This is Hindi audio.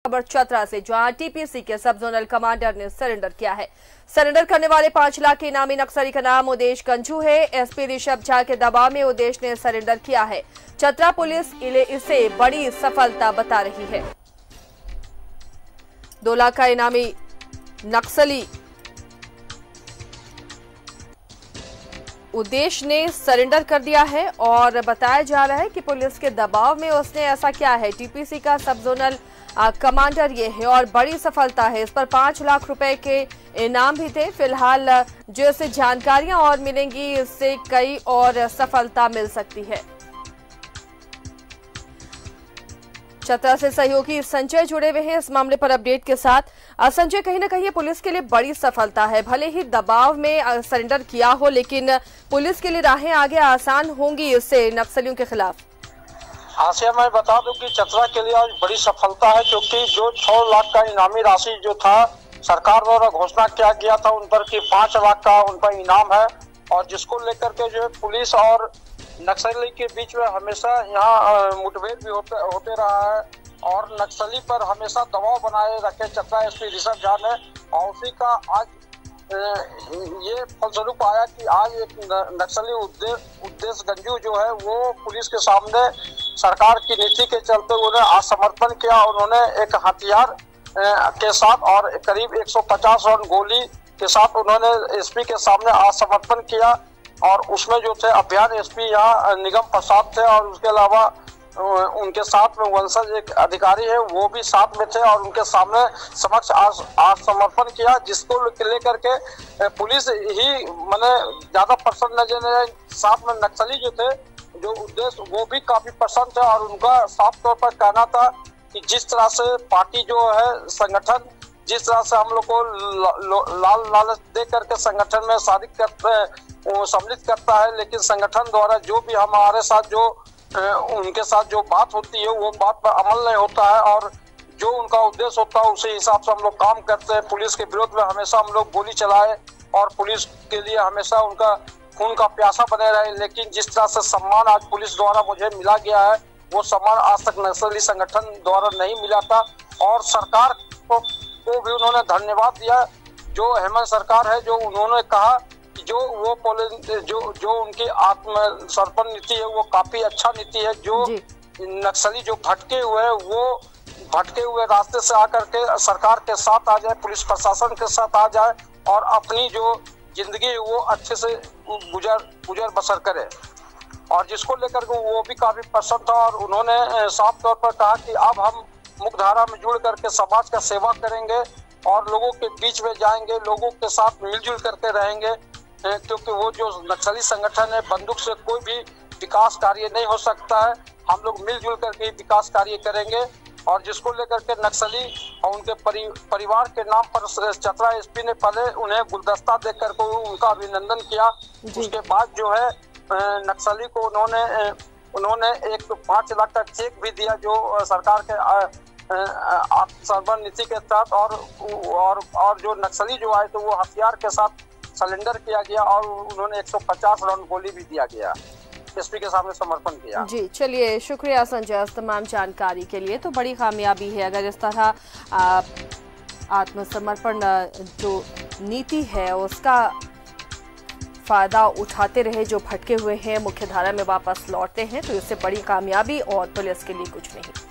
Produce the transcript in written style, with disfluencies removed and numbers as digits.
खबर चतरा से, जहां टीपीसी के सब जोनल कमांडर ने सरेंडर किया है। सरेंडर करने वाले 5 लाख के इनामी नक्सली का नाम उदेश गंजू है। एसपी ऋषभ झा के दबाव में उदेश ने सरेंडर किया है। चतरा पुलिस इसे बड़ी सफलता बता रही है। 2 लाख का इनामी नक्सली उदेश ने सरेंडर कर दिया है और बताया जा रहा है कि पुलिस के दबाव में उसने ऐसा किया है। टीपीसी का सब जोनल कमांडर ये है और बड़ी सफलता है। इस पर 5 लाख रुपए के इनाम भी थे। फिलहाल जो इससे जानकारियां और मिलेंगी, इससे कई और सफलता मिल सकती है। चतरा से सहयोगी संजय जुड़े हुए हैं इस मामले पर अपडेट के साथ। संजय, कहीं ना कहीं ये पुलिस के लिए बड़ी सफलता है। भले ही दबाव में सरेंडर किया हो, लेकिन पुलिस के लिए राहें आगे आसान होंगी इससे नक्सलियों के खिलाफ। आसिया, मैं बता दूं कि चतरा के लिए आज बड़ी सफलता है, क्योंकि जो 6 लाख का इनामी राशि जो था सरकार द्वारा घोषणा किया गया था उन पर कि 5 लाख का उन पर इनाम है, और जिसको लेकर के जो है पुलिस और नक्सली के बीच में हमेशा यहाँ मुठभेड़ भी होते रहा है, और नक्सली पर हमेशा दबाव बनाए रखे चतरा एसपी ऋषभ झा ने, और उसी का आज ये फलस्वरूप आया कि आज एक नक्सली उदेश गंजू जो है वो पुलिस के सामने सरकार की नीति के चलते उन्हें आत्मसमर्पण किया। उन्होंने एक हथियार के साथ और करीब 150 राउंड गोली के साथ उन्होंने एसपी के सामने आत्मसमर्पण किया, और उसमें जो थे अभियान एसपी यहाँ निगम प्रसाद थे, और उसके अलावा उनके साथ में वंशज एक अधिकारी है वो भी साथ में थे, और उनके सामने समक्ष आत्मसमर्पण किया, जिसको लेकर के पुलिस ही माने ज्यादा प्रसन्न नजर। साथ में नक्सली जो थे, जो उद्देश्य, वो भी काफी प्रसन्न थे, और उनका साफ तौर पर कहना था कि जिस तरह से पार्टी जो है संगठन, जिस तरह से हम लोग को लाल लालच दे करके संगठन में सम्मिलित करता है, लेकिन संगठन द्वारा जो भी हमारे साथ जो उनके साथ जो बात होती है वो बात पर अमल नहीं होता है, और जो उनका उद्देश्य होता है उसी हिसाब से हम लोग काम करते हैं। पुलिस के विरोध में हमेशा हम लोग गोली चलाए और पुलिस के लिए हमेशा उनका खून का प्यासा बने रहे, लेकिन जिस तरह से सम्मान आज पुलिस द्वारा मुझे मिला गया है वो सम्मान आज तक नक्सली संगठन द्वारा नहीं मिला था। और सरकार को भी उन्होंने धन्यवाद दिया, जो हेमंत सरकार है, जो उन्होंने कहा कि जो उनकी आत्मसमर्पण नीति है वो काफी अच्छा नीति है। जो नक्सली जो भटके हुए रास्ते से आकर के सरकार के साथ आ जाए, पुलिस प्रशासन के साथ आ जाए, और अपनी जो जिंदगी है वो अच्छे से गुजर बसर करे, और जिसको लेकर के वो भी काफी पसंद था। और उन्होंने साफ तौर पर कहा कि अब हम मुख्यधारा में जुड़ करके समाज का सेवा करेंगे और लोगों के बीच में जाएंगे, लोगों के साथ मिलजुल करके रहेंगे, क्योंकि वो जो नक्सली संगठन है, बंदूक से कोई भी विकास कार्य नहीं हो सकता है। हम लोग मिलजुल करके विकास कार्य करेंगे, और जिसको लेकर के नक्सली और उनके परिवार के नाम पर चतरा एसपी ने पहले उन्हें गुलदस्ता देकर को उनका अभिनंदन किया। उसके बाद जो है नक्सली को उन्होंने एक 5 लाख का चेक भी दिया, जो सरकार के आत्मसमर्पण नीति के तहत, और जो नक्सली जो आए तो वो हथियार के साथ सरेंडर किया गया, और उन्होंने 150 राउंड गोली भी दिया गया, एसपी के सामने समर्पण किया। जी, चलिए, शुक्रिया संजय इस तमाम जानकारी के लिए। तो बड़ी कामयाबी है अगर इस तरह आत्मसमर्पण जो नीति है उसका फायदा उठाते रहे जो भटके हुए हैं, मुख्यधारा में वापस लौटते हैं, तो इससे बड़ी कामयाबी और पुलिस के लिए कुछ नहीं।